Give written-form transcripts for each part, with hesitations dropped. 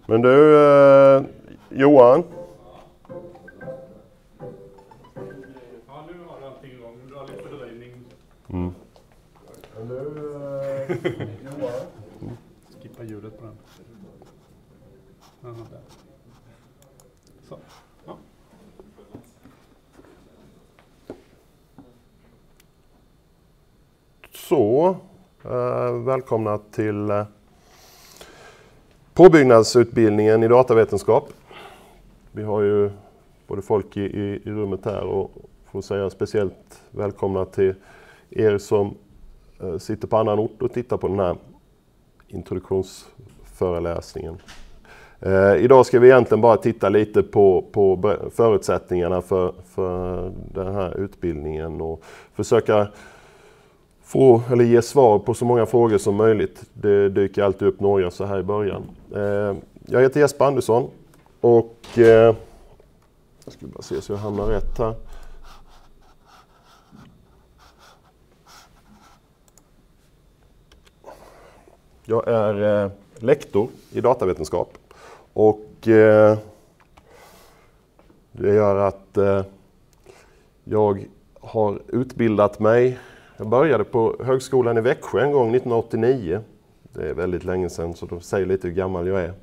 Men du, Johan? Ja, nu har allting igång. Nu drar lite fördröjning. Men du, Johan? Skippa ljudet på den. Aha, där. Så. Ja. Så, välkomna till påbyggnadsutbildningen i datavetenskap. Vi har ju både folk i rummet här och får säga speciellt välkomna till er som sitter på annan ort och tittar på den här introduktionsföreläsningen. Idag ska vi egentligen bara titta lite på förutsättningarna för den här utbildningen och försöka få eller ge svar på så många frågor som möjligt. Det dyker alltid upp några så här i början. Jag heter Jesper Andersson och jag ska bara se så jag hamnar rätt här. Jag är lektor i datavetenskap och det gör att jag har utbildat mig. Jag började på högskolan i Växjö en gång 1989. Det är väldigt länge sedan så då säger lite hur gammal jag är.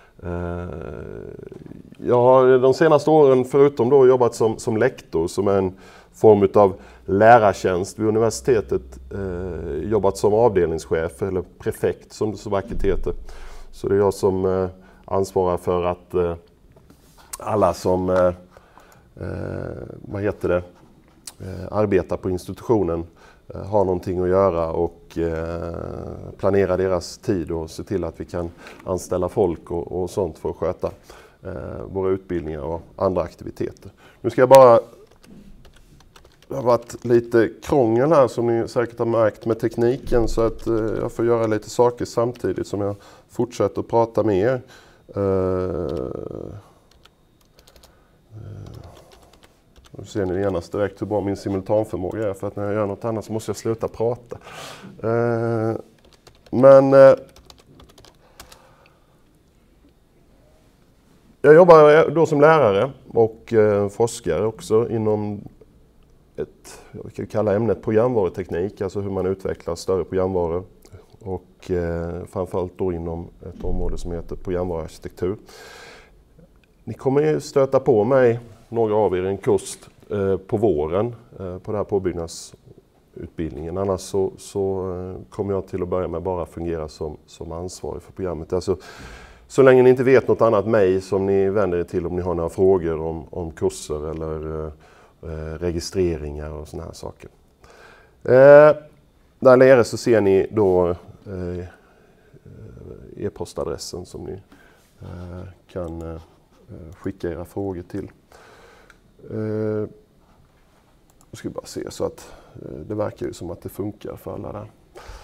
Jag har de senaste åren förutom då jobbat som lektor som en form av lärartjänst vid universitetet. Jobbat som avdelningschef eller prefekt som det så vackert heter. Så det är jag som ansvarar för att alla som arbetar på institutionen har någonting att göra och planera deras tid och se till att vi kan anställa folk och sånt för att sköta våra utbildningar och andra aktiviteter. Nu ska jag bara, det har varit lite krångel här som ni säkert har märkt med tekniken så att jag får göra lite saker samtidigt som jag fortsätter att prata med er. Nu ser ni genast direkt hur bra min simultanförmåga är för att när jag gör något annat så måste jag sluta prata. Jag jobbar då som lärare och forskare också inom jag kan kalla ämnet programvaruteknik, alltså hur man utvecklar större programvaror och framförallt då inom ett område som heter programvaruarkitektur. Ni kommer ju stöta på mig, några av er, en kurs på våren på den här påbyggnadsutbildningen. Annars så kommer jag till att börja med bara fungera som ansvarig för programmet. Alltså, så länge ni inte vet något annat mig som ni vänder er till om ni har några frågor om kurser eller registreringar och såna här saker. Där nere så ser ni då e-postadressen som ni kan skicka era frågor till. Jag ska bara se så att det verkar ju som att det funkar för alla där.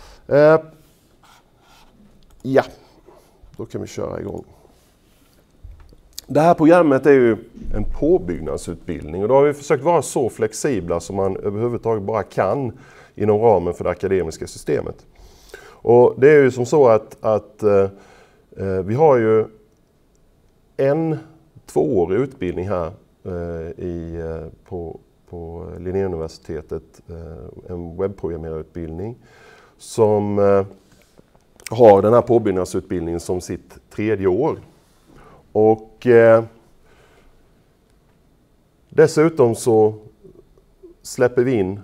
Ja, då kan vi köra igång. Det här programmet är ju en påbyggnadsutbildning och då har vi försökt vara så flexibla som man överhuvudtaget bara kan inom ramen för det akademiska systemet. Och det är ju som så att vi har ju en 2-årig utbildning här på Linnéuniversitetet, en webbprogrammerarutbildning som har den här påbyggnadsutbildningen som sitt 3:e år. Och dessutom så släpper vi in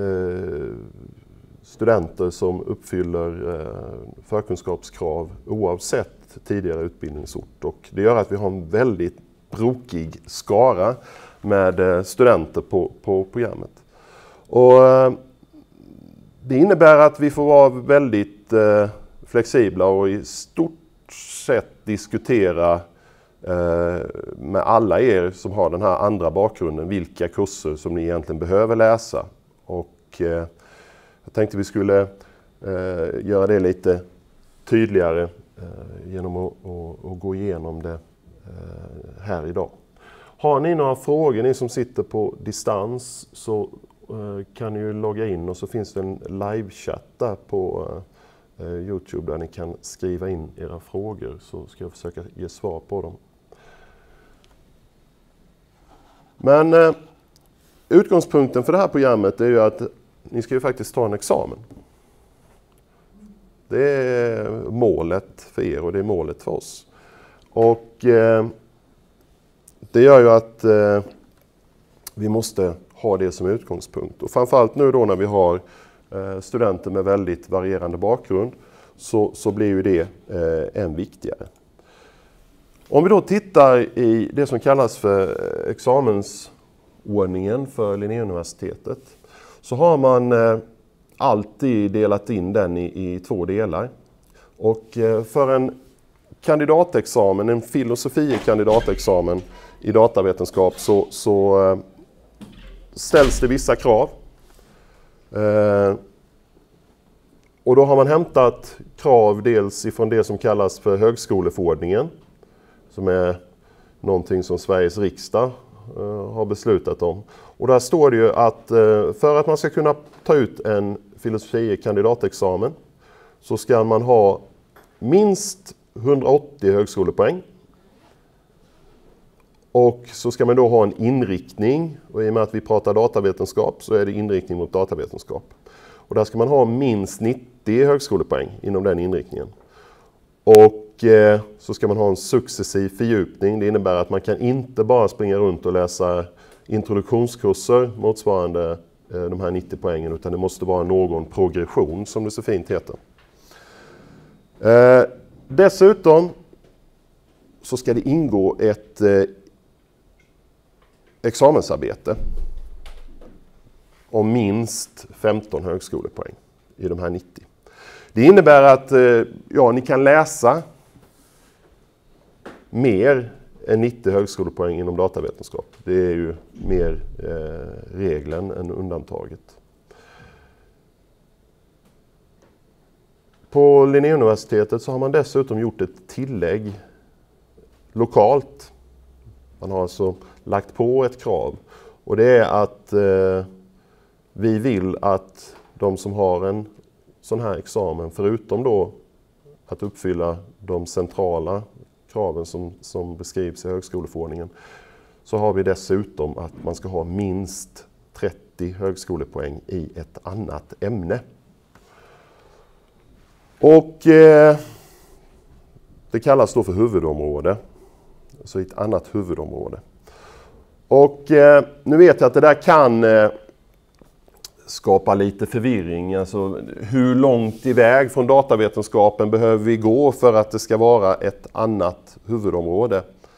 studenter som uppfyller förkunskapskrav oavsett tidigare utbildningsort. Och det gör att vi har en väldigt brokig skara med studenter på programmet. Och det innebär att vi får vara väldigt flexibla och i stort sett diskutera med alla er som har den här andra bakgrunden vilka kurser som ni egentligen behöver läsa. Och jag tänkte vi skulle göra det lite tydligare genom att gå igenom det här idag. Har ni några frågor, ni som sitter på distans, så kan ni ju logga in och så finns det en live-chatt där Youtube där ni kan skriva in era frågor, så ska jag försöka ge svar på dem. Men utgångspunkten för det här programmet är ju att ni ska ju faktiskt ta en examen. Det är målet för er och det är målet för oss. Och det gör ju att vi måste ha det som utgångspunkt. Och framförallt nu då när vi har studenter med väldigt varierande bakgrund, så blir ju det än viktigare. Om vi då tittar i det som kallas för examensordningen för Linnéuniversitetet, så har man alltid delat in den i två delar. Och för en kandidatexamen, en filosofie-kandidatexamen i datavetenskap, så ställs det vissa krav. Och då har man hämtat krav dels ifrån det som kallas för högskoleförordningen, som är någonting som Sveriges riksdag har beslutat om. Och där står det ju att för att man ska kunna ta ut en filosofie-kandidatexamen så ska man ha minst 180 högskolepoäng. Och så ska man då ha en inriktning, och i och med att vi pratar datavetenskap så är det inriktning mot datavetenskap. Och där ska man ha minst 90 högskolepoäng inom den inriktningen. Och så ska man ha en successiv fördjupning. Det innebär att man kan inte bara springa runt och läsa introduktionskurser motsvarande de här 90 poängen, utan det måste vara någon progression, som det så fint heter. Dessutom så ska det ingå ett examensarbete om minst 15 högskolepoäng i de här 90. Det innebär att ni kan läsa mer än 90 högskolepoäng inom datavetenskap. Det är ju mer regeln än undantaget. På Linnéuniversitetet så har man dessutom gjort ett tillägg lokalt. Man har alltså lagt på ett krav, och det är att vi vill att de som har en sån här examen, förutom då att uppfylla de centrala kraven som beskrivs i högskoleförordningen, så har vi dessutom att man ska ha minst 30 högskolepoäng i ett annat ämne. Och det kallas då för huvudområde, så ett annat huvudområde. Och nu vet jag att det där kan skapa lite förvirring. Alltså, hur långt iväg från datavetenskapen behöver vi gå för att det ska vara ett annat huvudområde?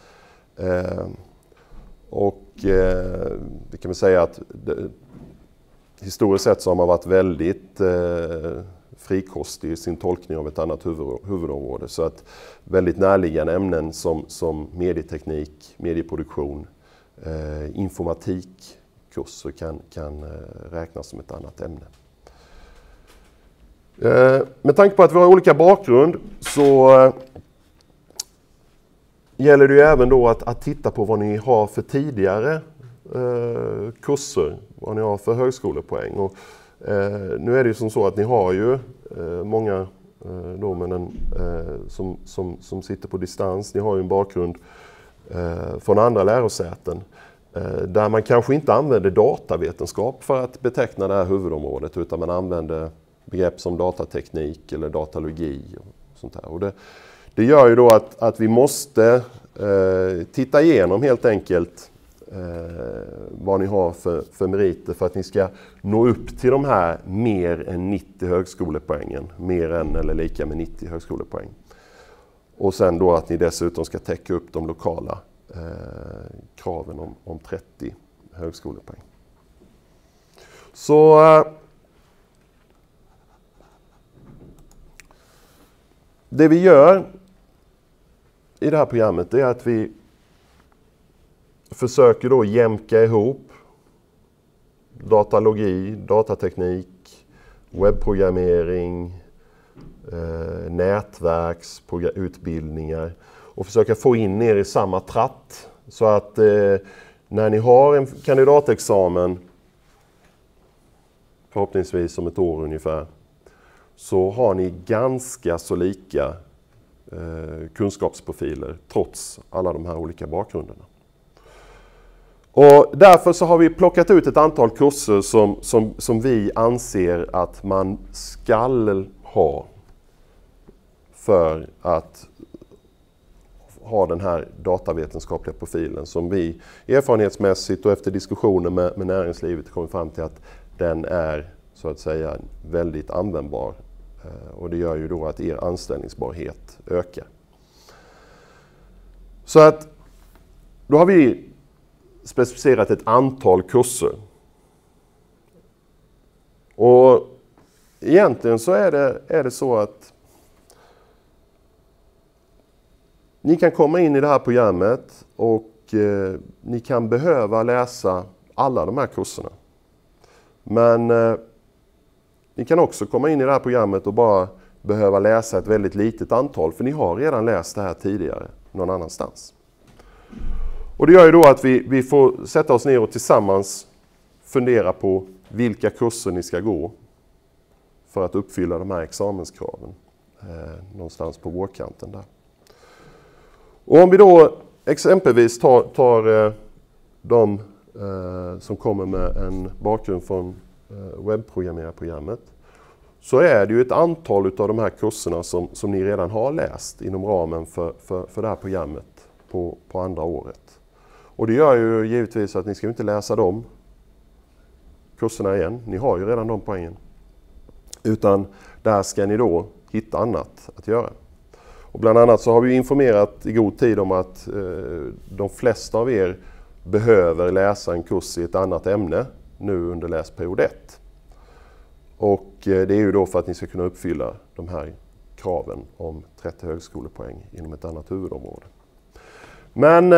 Vi kan väl säga att historiskt sett så har man varit väldigt frikostig i sin tolkning av ett annat huvudområde. Så att väldigt närliggande ämnen som medieteknik, medieproduktion, informatikkurser kan räknas som ett annat ämne. Med tanke på att vi har olika bakgrund så gäller det ju även då att titta på vad ni har för tidigare kurser, vad ni har för högskolepoäng. Och nu är det ju som så att ni har ju många då, men som sitter på distans. Ni har ju en bakgrund från andra lärosäten där man kanske inte använder datavetenskap för att beteckna det här huvudområdet, utan man använder begrepp som datateknik eller datalogi och sånt här. Och det gör ju då att vi måste titta igenom helt enkelt vad ni har för meriter för att ni ska nå upp till de här mer än 90 högskolepoängen. Mer än eller lika med 90 högskolepoäng. Och sen då att ni dessutom ska täcka upp de lokala kraven om 30 högskolepoäng. Så det vi gör i det här programmet är att vi försöker då jämka ihop datalogi, datateknik, webbprogrammering, nätverksutbildningar och försöka få in er i samma tratt så att när ni har en kandidatexamen, förhoppningsvis om ett år ungefär, så har ni ganska så lika kunskapsprofiler trots alla de här olika bakgrunderna. Och därför så har vi plockat ut ett antal kurser som vi anser att man ska ha för att ha den här datavetenskapliga profilen som vi erfarenhetsmässigt och efter diskussioner med näringslivet kommer fram till att den är så att säga väldigt användbar. Och det gör ju då att er anställningsbarhet ökar. Så att då har vi specificerat ett antal kurser. Och egentligen så är det så att ni kan komma in i det här programmet och ni kan behöva läsa alla de här kurserna. Men ni kan också komma in i det här programmet och bara behöva läsa ett väldigt litet antal, för ni har redan läst det här tidigare någon annanstans. Och det gör ju då att vi får sätta oss ner och tillsammans fundera på vilka kurser ni ska gå för att uppfylla de här examenskraven någonstans på vårkanten där. Och om vi då exempelvis tar de som kommer med en bakgrund från webbprogrammerarprogrammet, så är det ju ett antal av de här kurserna som ni redan har läst inom ramen för det här programmet på andra året. Och det gör ju givetvis att ni ska inte läsa de kurserna igen. Ni har ju redan de poängen. Utan där ska ni då hitta annat att göra. Och bland annat så har vi informerat i god tid om att de flesta av er behöver läsa en kurs i ett annat ämne nu under läsperiod 1. Och det är ju då för att ni ska kunna uppfylla de här kraven om 30 högskolepoäng inom ett annat huvudområde. Men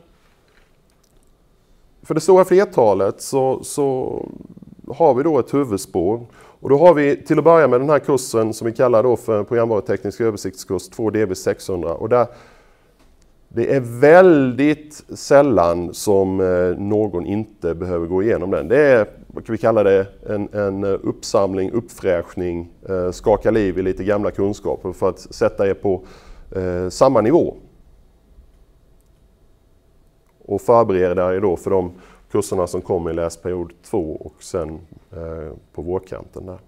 för det stora flertalet så har vi då ett huvudspår. Och då har vi till att börja med den här kursen som vi kallar då för programvaruteknisk översiktskurs 2 DB 600. Och där det är väldigt sällan som någon inte behöver gå igenom den. Det är, vad kan vi kalla det, en uppsamling, uppfräschning, skaka liv i lite gamla kunskaper för att sätta er på samma nivå. Och förbereda er då för de kurserna som kommer i läsperiod 2 och sen på vårkanten där.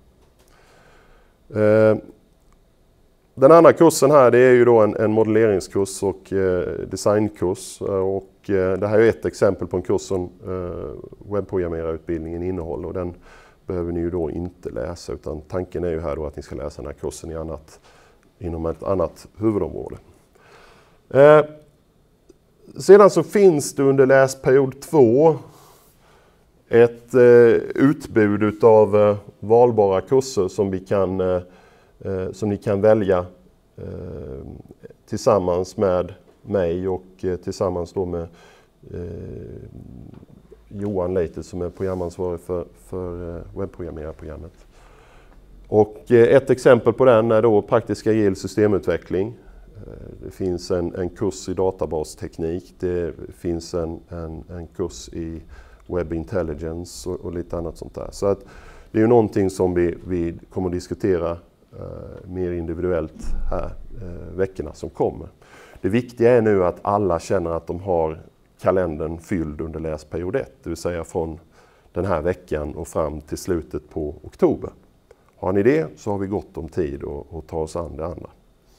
Den andra kursen här, det är ju då en modelleringskurs och designkurs. Och det här är ett exempel på en kurs som webbprogrammerarutbildningen innehåller. Och den behöver ni ju då inte läsa, utan tanken är ju här då att ni ska läsa den här kursen inom ett annat huvudområde. Sedan så finns det under läsperiod 2 ett utbud av valbara kurser som ni kan välja tillsammans med mig och tillsammans då med Johan Leite som är programansvarig för webbprogrammerarprogrammet. Och ett exempel på den är då praktisk agil systemutveckling. Det finns en kurs i databasteknik, det finns en kurs i web intelligence och lite annat sånt där. Så att det är ju någonting som vi kommer att diskutera mer individuellt här veckorna som kommer. Det viktiga är nu att alla känner att de har kalendern fylld under läsperiod 1, det vill säga från den här veckan och fram till slutet på oktober. Har ni det så har vi gott om tid att ta oss an det andra.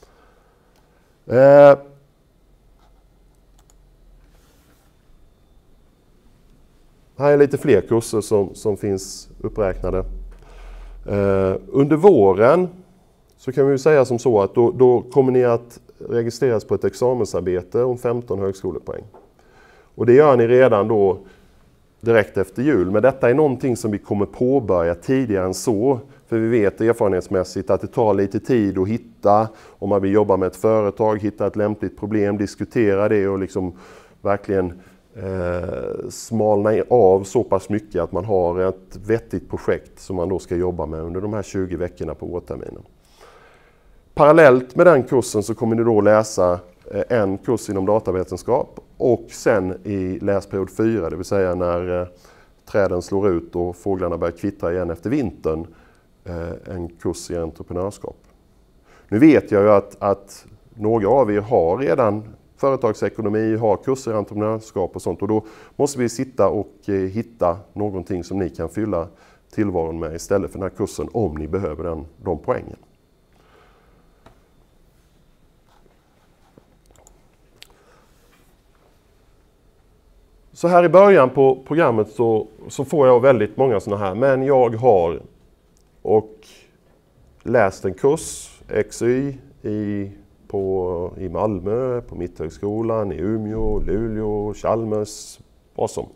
Här är lite fler kurser som finns uppräknade. Under våren så kan vi säga som så att då kommer ni att registreras på ett examensarbete om 15 högskolepoäng. Och det gör ni redan då direkt efter jul. Men detta är någonting som vi kommer påbörja tidigare än så. För vi vet erfarenhetsmässigt att det tar lite tid att hitta, om man vill jobba med ett företag, hitta ett lämpligt problem, diskutera det och liksom verkligen smalna av så pass mycket att man har ett vettigt projekt som man då ska jobba med under de här 20 veckorna på vårterminen. Parallellt med den kursen så kommer ni då läsa en kurs inom datavetenskap och sen i läsperiod 4, det vill säga när träden slår ut och fåglarna börjar kvittra igen efter vintern, en kurs i entreprenörskap. Nu vet jag ju att några av er har redan företagsekonomi, har kurser i entreprenörskap och sånt, och då måste vi sitta och hitta någonting som ni kan fylla tillvaron med istället för den här kursen om ni behöver de poängen. Så här i början på programmet så får jag väldigt många sådana här, men jag har och läst en kurs, XY, i Malmö, på Mitthögskolan, i Umeå, Luleå, Chalmers, vad som.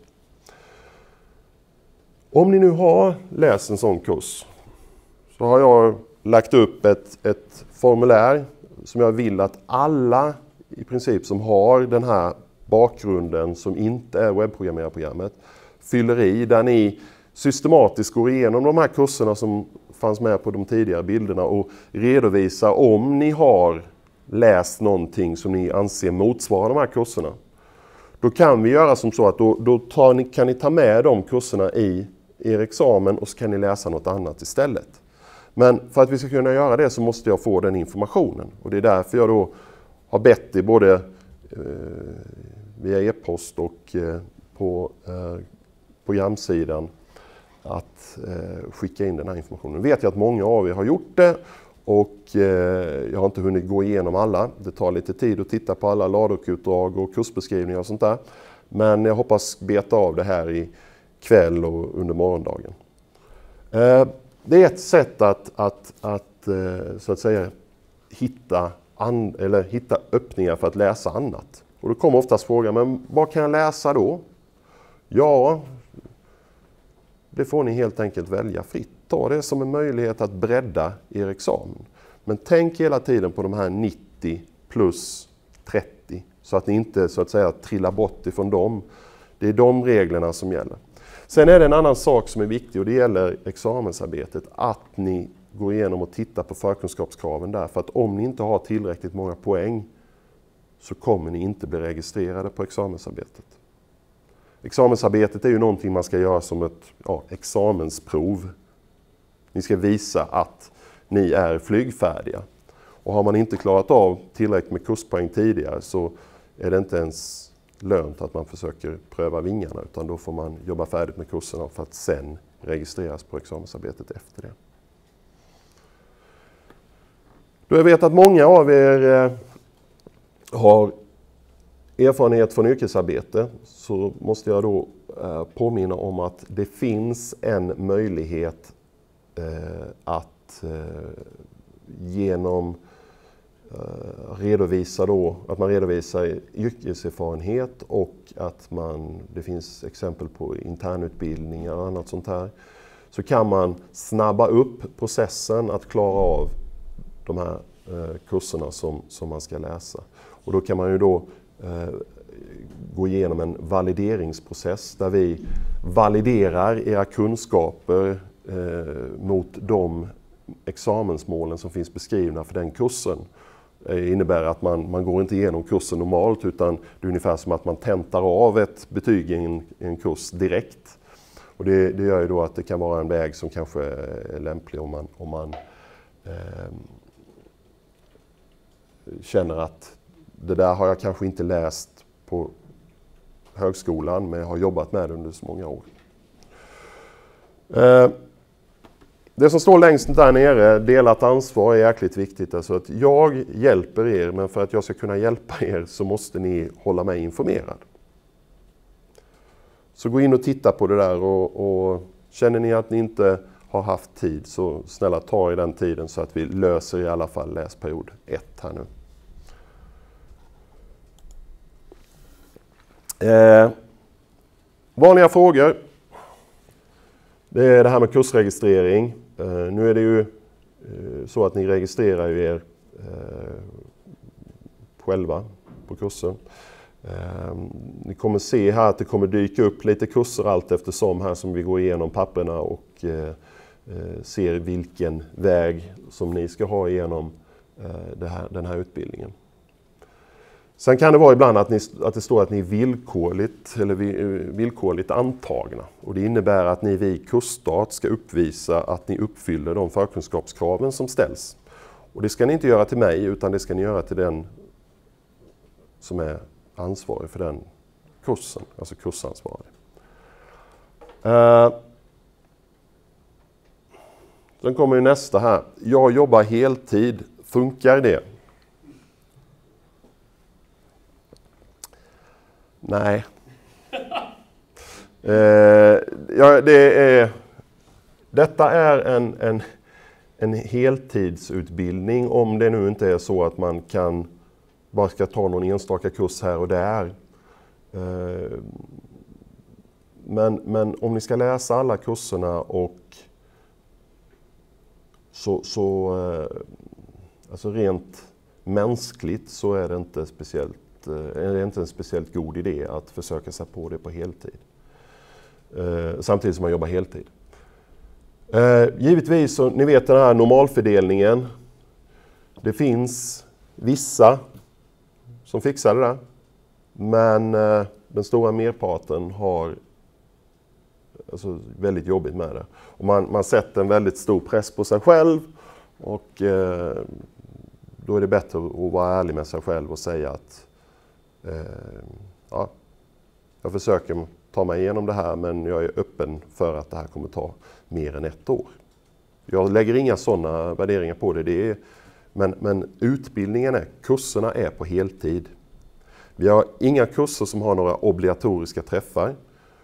Om ni nu har läst en sån kurs så har jag lagt upp ett formulär som jag vill att alla i princip som har den här bakgrunden som inte är webbprogrammerarprogrammet fyller i, där ni systematiskt går igenom de här kurserna som fanns med på de tidigare bilderna och redovisar om ni har läst någonting som ni anser motsvarar de här kurserna. Då kan vi göra som så att kan ni ta med de kurserna i er examen och så kan ni läsa något annat istället. Men för att vi ska kunna göra det så måste jag få den informationen. Och det är därför jag då har bett er både via e-post och på programsidan att skicka in den här informationen. Nu vet jag att många av er har gjort det och jag har inte hunnit gå igenom alla. Det tar lite tid att titta på alla lagutdrag och kursbeskrivningar och sånt där. Men jag hoppas beta av det här i kväll och under morgondagen. Det är ett sätt att så att säga hitta öppningar för att läsa annat. Och då kommer oftast frågan, men vad kan jag läsa då? Ja, det får ni helt enkelt välja fritt. Ta det som en möjlighet att bredda er examen. Men tänk hela tiden på de här 90 plus 30. Så att ni inte så att säga trillar bort ifrån dem. Det är de reglerna som gäller. Sen är det en annan sak som är viktig och det gäller examensarbetet. Att ni går igenom och tittar på förkunskapskraven där. För att om ni inte har tillräckligt många poäng så kommer ni inte bli registrerade på examensarbetet. Examensarbetet är ju någonting man ska göra som ett examensprov. Ni ska visa att ni är flygfärdiga. Och har man inte klarat av tillräckligt med kurspoäng tidigare så är det inte ens lönt att man försöker pröva vingarna, utan då får man jobba färdigt med kurserna för att sen registreras på examensarbetet efter det. Då jag vet att många av er har erfarenhet från yrkesarbete så måste jag då påminna om att det finns en möjlighet att genom att man redovisar yrkeserfarenhet och att det finns exempel på internutbildningar och annat sånt här, så kan man snabba upp processen att klara av de här kurserna som man ska läsa. Och då kan man ju då gå igenom en valideringsprocess där vi validerar era kunskaper mot de examensmålen som finns beskrivna för den kursen. Det innebär att man går inte igenom kursen normalt, utan det är ungefär som att man tentar av ett betyg i en kurs direkt. Och det gör ju då att det kan vara en väg som kanske är lämplig om man känner att det där har jag kanske inte läst på högskolan, men jag har jobbat med det under så många år. Det som står längst där nere, delat ansvar, är jäkligt viktigt. Alltså att jag hjälper er, men för att jag ska kunna hjälpa er så måste ni hålla mig informerad. Så gå in och titta på det där och känner ni att ni inte har haft tid så snälla ta i den tiden så att vi löser i alla fall läsperiod 1 här nu. Vanliga frågor. Det är det här med kursregistrering. Nu är det ju så att ni registrerar ju er själva på kursen. Ni kommer se här att det kommer dyka upp lite kurser allt eftersom här som vi går igenom papperna och ser vilken väg som ni ska ha igenom den här utbildningen. Sen kan det vara ibland att det står att ni är villkorligt antagna. Och det innebär att ni vid kursstart ska uppvisa att ni uppfyller de förkunskapskraven som ställs. Och det ska ni inte göra till mig, utan det ska ni göra till den som är ansvarig för den kursen, alltså kursansvarig. Sen kommer ju nästa här. Jag jobbar heltid. Funkar det? Nej. Detta är en heltidsutbildning, om det nu inte är så att man bara ska ta någon enstaka kurs här och där. Men om ni ska läsa alla kurserna och alltså rent mänskligt så är det inte en speciellt god idé att försöka sig på det på heltid. Samtidigt som man jobbar heltid. Givetvis, så ni vet den här normalfördelningen. Det finns vissa som fixar det där. Men den stora merparten har alltså väldigt jobbigt med det. Och man sätter en väldigt stor press på sig själv. Och då är det bättre att vara ärlig med sig själv och säga att jag försöker ta mig igenom det här, men jag är öppen för att det här kommer ta mer än 1 år. Jag lägger inga sådana värderingar på det. Men utbildningen kurserna är på heltid. Vi har inga kurser som har några obligatoriska träffar.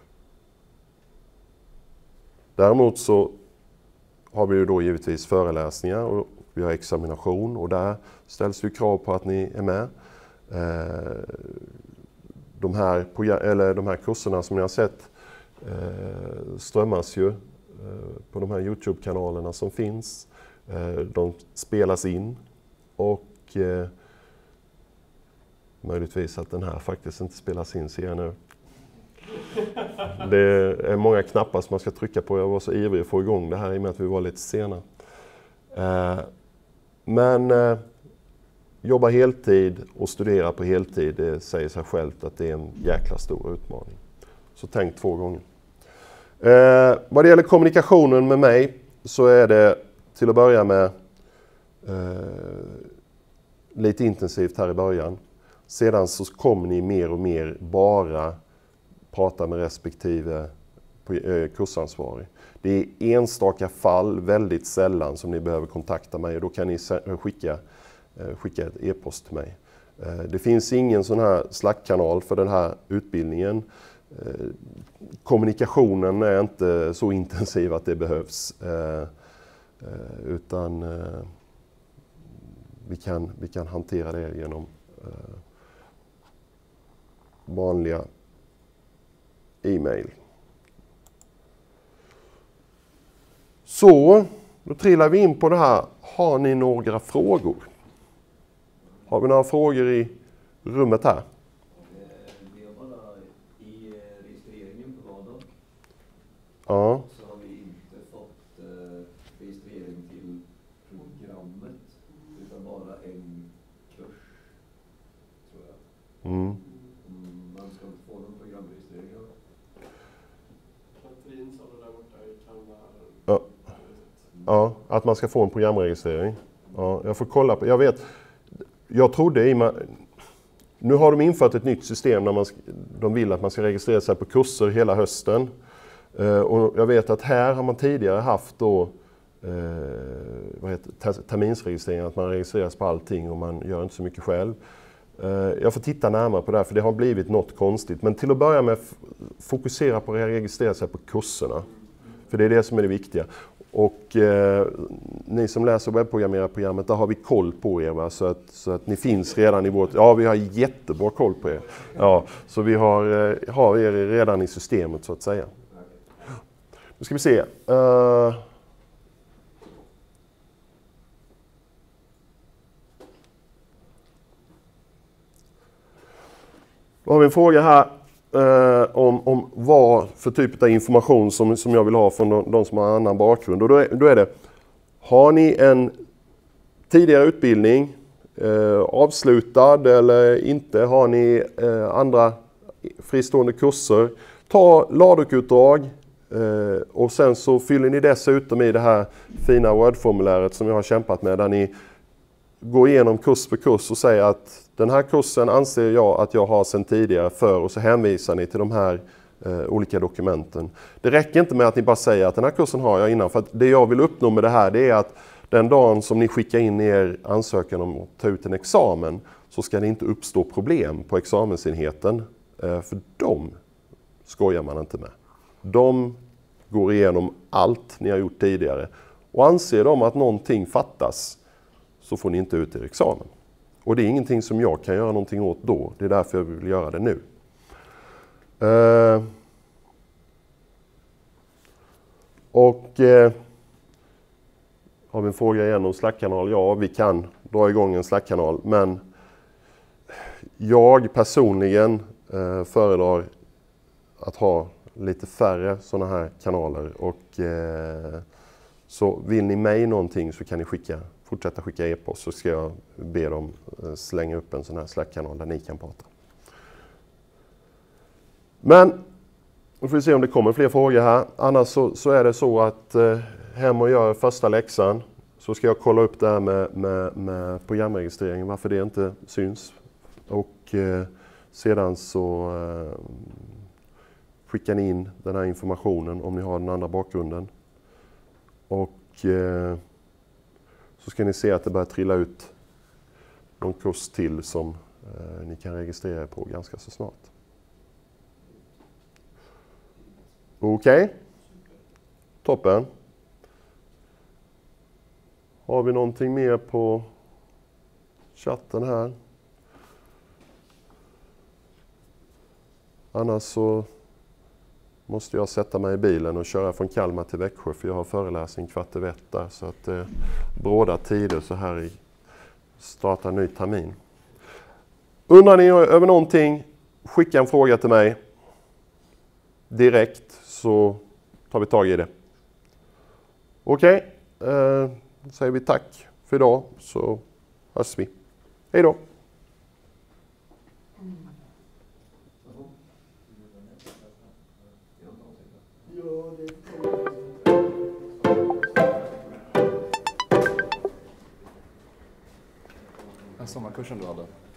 Däremot så har vi ju då givetvis föreläsningar och vi har examination, och där ställs ju krav på att ni är med. De här kurserna som ni har sett strömmas ju på de här YouTube-kanalerna som finns. De spelas in och möjligtvis att den här faktiskt inte spelas in, ser jag nu. Det är många knappar som man ska trycka på. Jag var så ivrig att få igång det här i och med att vi var lite sena. Men jobba heltid och studera på heltid, det säger sig självt att det är en jäkla stor utmaning. Så tänk 2 gånger. Vad det gäller kommunikationen med mig så är det till att börja med lite intensivt här i början. Sedan så kommer ni mer och mer bara prata med respektive kursansvarig. Det är enstaka fall, väldigt sällan, som ni behöver kontakta mig, och då kan ni skicka ett e-post till mig. Det finns ingen sån här Slack-kanal för den här utbildningen. Kommunikationen är inte så intensiv att det behövs, utan vi kan hantera det genom vanliga e-mail. Så, då trillar vi in på det här. Har ni några frågor? Har vi några frågor i rummet här? Vi har bara i registreringen på Vardag. Ja. Så har vi inte fått registrering till programmet, utan bara en kurs, tror jag. Mm. Man ska inte få någon programregistrering. Katrin sa det där borta i Kalmar. Ja. Ja, att man ska få en programregistrering. Ja, jag får kolla på. Jag vet. Jag trodde nu har de infört ett nytt system där de vill att man ska registrera sig på kurser hela hösten. Och jag vet att här har man tidigare haft då terminsregistrering, att man registreras på allting och man gör inte så mycket själv. Jag får titta närmare på det här, för det har blivit något konstigt. Men till att börja med, fokusera på att registrera sig på kurserna. För det är det som är det viktiga. Och ni som läser webbprogrammerarprogrammet, där har vi koll på er, va? Så att ni finns redan i vårt... Ja, vi har jättebra koll på er. Ja, så vi har er redan i systemet, så att säga. Nu ska vi se. Då har vi en fråga här om vad för typ av information som jag vill ha från de som har en annan bakgrund. Och då är det, har ni en tidigare utbildning, avslutad eller inte? Har ni andra fristående kurser? Ta LADOK-utdrag och sen så fyller ni dessutom i det här fina Word-formuläret som jag har kämpat med, där ni går igenom kurs för kurs och säger att den här kursen anser jag att jag har sedan tidigare för, och så hänvisar ni till de här olika dokumenten. Det räcker inte med att ni bara säger att den här kursen har jag innan, för att det jag vill uppnå med det här, det är att den dagen som ni skickar in er ansökan om att ta ut en examen, så ska det inte uppstå problem på examensenheten, för de skojar man inte med. De går igenom allt ni har gjort tidigare, och anser de att någonting fattas, så får ni inte ut er examen. Och det är ingenting som jag kan göra någonting åt då. Det är därför jag vill göra det nu. Har vi en fråga igen om Slack-kanal? Ja, vi kan dra igång en Slack-kanal. Men jag personligen föredrar att ha lite färre sådana här kanaler. Och så vill ni mig någonting, så kan ni fortsätta skicka e-post, så ska jag be dem slänga upp en sån här Slack-kanal där ni kan prata. Men nu får vi se om det kommer fler frågor här. Annars så är det så att hem och gör första läxan, så ska jag kolla upp det här med programregistreringen, varför det inte syns. Och sedan så skickar ni in den här informationen om ni har den andra bakgrunden. Och så ska ni se att det börjar trilla ut någon kurs till som ni kan registrera er på ganska så snart. Okej. Toppen. Har vi någonting mer på chatten här? Annars så måste jag sätta mig i bilen och köra från Kalmar till Växjö, för jag har föreläsning 13:15 där, så att bråda tider så här i starta en ny termin. Undrar ni över någonting, skicka en fråga till mig direkt, så tar vi tag i det. Okej, då säger vi tack för idag, så hörs vi. Hej då! Den sommarkursen du hade.